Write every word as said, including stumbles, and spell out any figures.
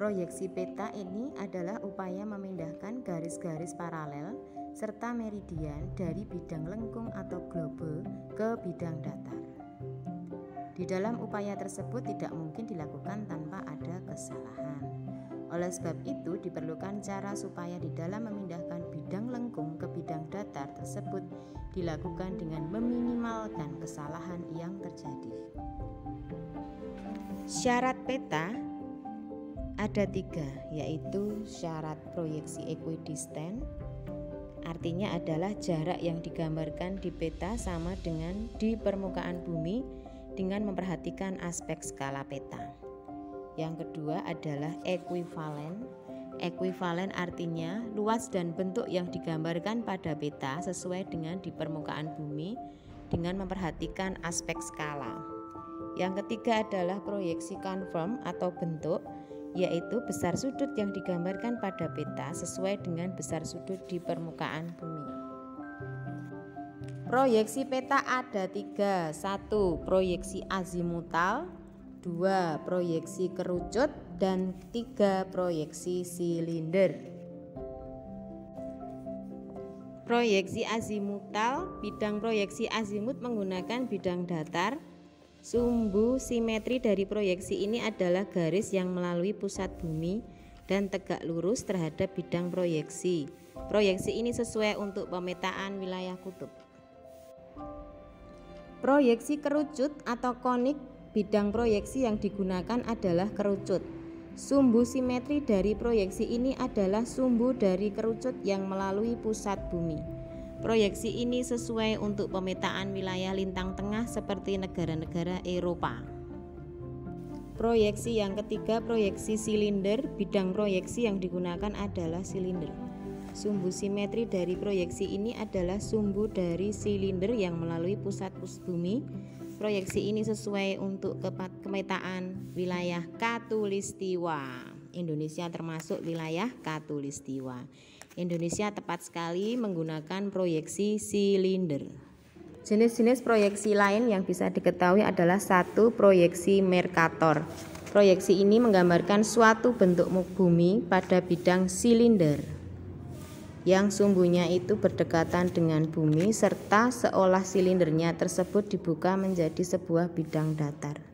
Proyeksi peta ini adalah upaya memindahkan garis-garis paralel serta meridian dari bidang lengkung atau globe ke bidang datar. Di dalam upaya tersebut tidak mungkin dilakukan tanpa ada kesalahan. Oleh sebab itu diperlukan cara supaya di dalam memindahkan bidang lengkung ke bidang datar tersebut dilakukan dengan meminimalkan kesalahan yang terjadi. Syarat peta ada tiga, yaitu syarat proyeksi equidistant, artinya adalah jarak yang digambarkan di peta sama dengan di permukaan bumi dengan memperhatikan aspek skala peta. Yang kedua adalah ekuivalen. Ekuivalen artinya luas dan bentuk yang digambarkan pada peta sesuai dengan di permukaan bumi dengan memperhatikan aspek skala. Yang ketiga adalah proyeksi confirm atau bentuk, yaitu besar sudut yang digambarkan pada peta sesuai dengan besar sudut di permukaan bumi. Proyeksi peta ada tiga. Satu, proyeksi azimutal. Dua, proyeksi kerucut. Dan tiga, proyeksi silinder. Proyeksi azimutal. Bidang proyeksi azimut menggunakan bidang datar. Sumbu simetri dari proyeksi ini adalah garis yang melalui pusat bumi dan tegak lurus terhadap bidang proyeksi. Proyeksi ini sesuai untuk pemetaan wilayah kutub. Proyeksi kerucut atau konik, bidang proyeksi yang digunakan adalah kerucut. Sumbu simetri dari proyeksi ini adalah sumbu dari kerucut yang melalui pusat bumi. Proyeksi ini sesuai untuk pemetaan wilayah lintang tengah seperti negara-negara Eropa. Proyeksi yang ketiga, proyeksi silinder. Bidang proyeksi yang digunakan adalah silinder. Sumbu simetri dari proyeksi ini adalah sumbu dari silinder yang melalui pusat bumi. Proyeksi ini sesuai untuk pemetaan wilayah Khatulistiwa. Indonesia termasuk wilayah Khatulistiwa. Indonesia tepat sekali menggunakan proyeksi silinder. Jenis-jenis proyeksi lain yang bisa diketahui adalah satu, proyeksi Mercator. Proyeksi ini menggambarkan suatu bentuk bumi pada bidang silinder yang sumbunya itu berdekatan dengan bumi serta seolah silindernya tersebut dibuka menjadi sebuah bidang datar.